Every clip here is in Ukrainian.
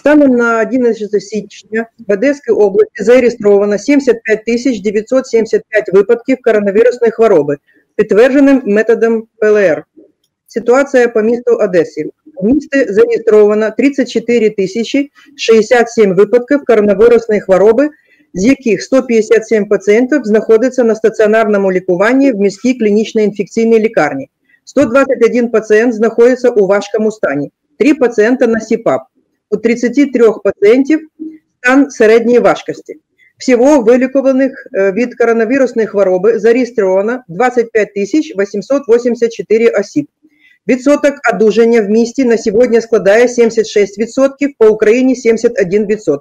Станом на 11 січня в Одеській області зареєстровано 75 975 випадків коронавірусної хвороби, підтвердженим методом ПЛР. Ситуація по місту Одесі. В місті зареєстровано 34 067 випадків коронавірусної хвороби, з яких 157 пацієнтів знаходяться на стаціонарному лікуванні в міській клінічній інфекційній лікарні. 121 пацієнт знаходиться у важкому стані, 3 пацієнта на СІПАП. У 33 пацієнтів стан середньої важкості. Всього вилікуваних від коронавірусної хвороби зареєстровано 25 884 осіб. Відсоток одужання в місті на сьогодні складає 76%, по Україні 71%.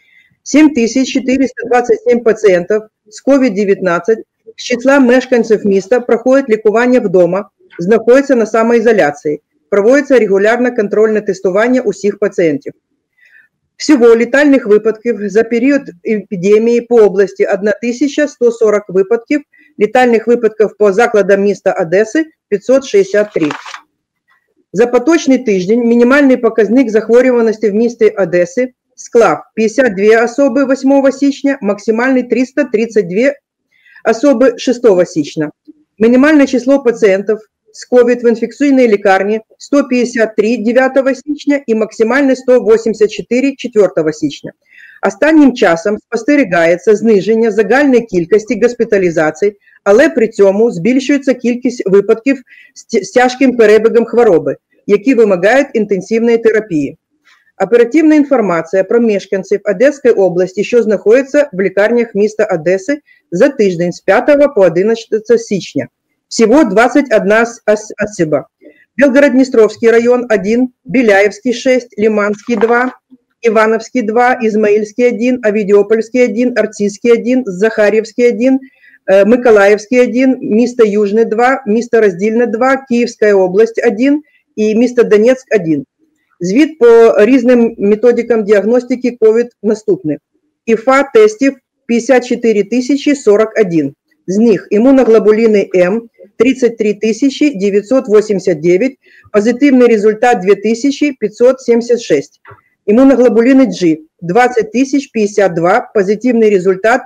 7427 пацієнтів з COVID-19 з числа мешканців міста проходять лікування вдома, знаходяться на самоізоляції. Проводиться регулярне контрольне тестування усіх пацієнтів. Всього летальних випадків за період епідемії по області 1140 випадків, летальних випадків по закладам міста Одеси 563. За поточний тиждень мінімальний показник захворюваності в місті Одеси склав 52 особи 8 січня, максимальний 332 особи 6 січня. Мінімальне число пацієнтів з COVID в інфекційній лікарні 153 9 січня і максимально 184 4 січня. Останнім часом спостерігається зниження загальної кількості госпіталізацій, але при цьому збільшується кількість випадків з тяжким перебігом хвороби, які вимагають інтенсивної терапії. Оперативна інформація про мешканців Одеської області, що знаходяться в лікарнях міста Одеси за тиждень з 5 по 11 січня. Всего 21 особа. Белгород-Днестровский район 1, Беляевский 6, Лиманский 2, Ивановский 2, Измаильский 1, Авидиопольский 1, Арцизский 1, Захарьевский 1, Миколаевский 1, место Южный 2, место Роздільне 2, Киевская область 1 и место Донецк 1. Звіт по різним методикам діагностики COVID наступний. ІФА тестів 54 041. З них імуноглобуліни М 33 989, позитивний результат 2576. Імуноглобуліни G 20 052, позитивний результат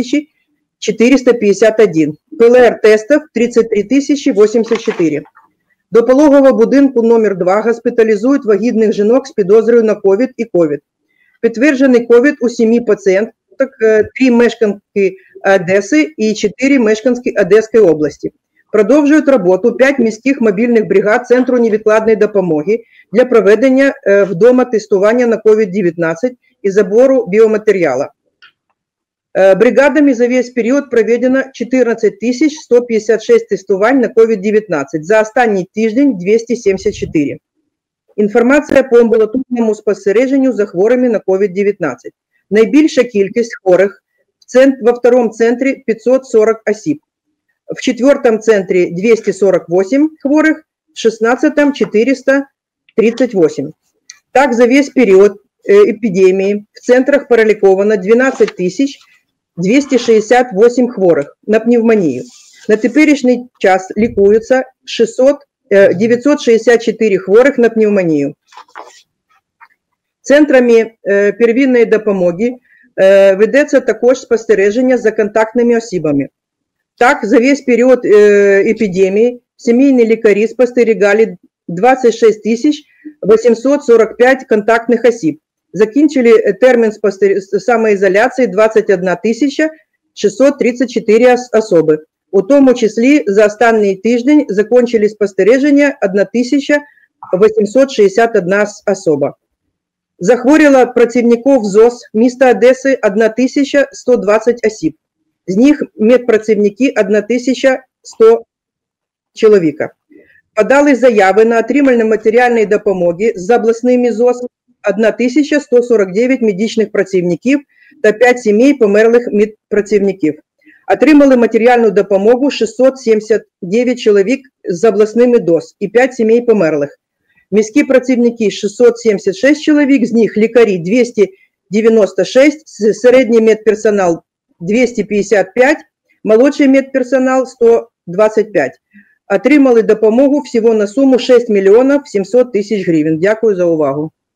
3451. ПЛР-тестів 33 084. До пологового будинку номер 2 госпіталізують вагітних жінок з підозрою на COVID і COVID. Підтверджений COVID у 7 пацієнтів, 3 мешканки Одеси і 4 мешканки Одеської області. Продовжують роботу 5 міських мобільних бригад Центру невідкладної допомоги для проведення вдома тестування на COVID-19 і забору біоматеріалу. Бригадами за весь період проведено 14 156 тестувань на COVID-19, за останній тиждень 274. Інформація по амбулаторному спостереженню за хворими на COVID-19. Найбільша кількість хворих во втором центрі 540 осіб, в четвертом центрі 248 хворих, в 16-м 438. Так, за весь період епідемії в центрах переліковано 12 268 хворих на пневмонію. На теперішній час лікуються 964 хворих на пневмонію. Центрами первинної допомоги ведеться також спостереження за контактними особами. Так, за весь період епідемії сімейні лікарі спостерігали 26 845 контактних осіб. Закінчили термін самоізоляції 21 634 особи. У тому числі за останній тиждень закінчили спостереження 1861 особа. Захворіло працівників ЗОС міста Одеси 1120 осіб. З них медпрацівники 1100 чоловіка. Подали заяви на отримання матеріальної допомоги з обласними ЗОС 1149 медичних працівників та 5 сімей померлих медпрацівників. Отримали матеріальну допомогу 679 чоловік з обласними ДОС і 5 сімей померлих. Міські працівники 676 чоловік, з них лікарі 296, середній медперсонал 255, молодший медперсонал 125. Отримали допомогу всього на суму 6 мільйонів 700 тисяч гривень. Дякую за увагу.